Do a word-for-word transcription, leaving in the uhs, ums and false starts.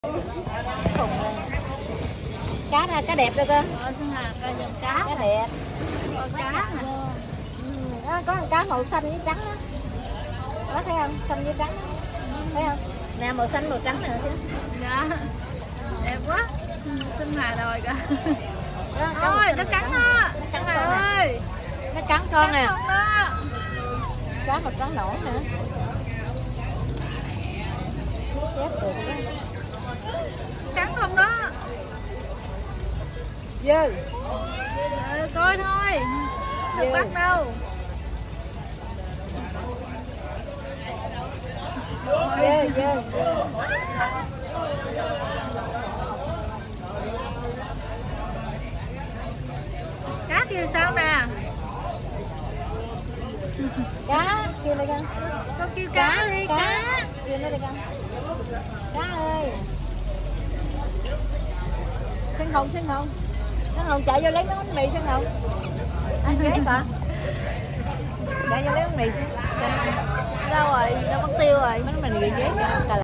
Cá ra, cá đẹp đâu cơ. Ờ, Xuân Hà coi dòng cá. Cá đẹp. Con cá nè. Ừ, đó, có con cá màu xanh với trắng đó. Đó thấy không? Xanh với trắng đó. Thấy không? Nè màu xanh màu trắng nè. Dạ. Đẹp quá. Xuân Hà rồi kìa. Đó, Ôi, nó cắn đó. Xuân Hà ơi. Nó cắn con nè. Con đó. Cá màu trắng nổi nè. Chết được đó. Cắn không đó. Dơ. Ừ, coi thôi. Đừng bắt đâu. Dơ, dơ. Cá kia sao nè? Cá kêu đây con. Con kêu cá đi, cá. Cá. Kêu nó đây con. Cá ơi. Xuân Hồng, Xuân Hồng. Xuân Hồng chạy vô lấy cái bánh mì Xuân Hồng. Anh ghế hả? Chạy vô lấy bánh mì. Đâu rồi? Đâu mất tiêu rồi? Bánh mì ghế.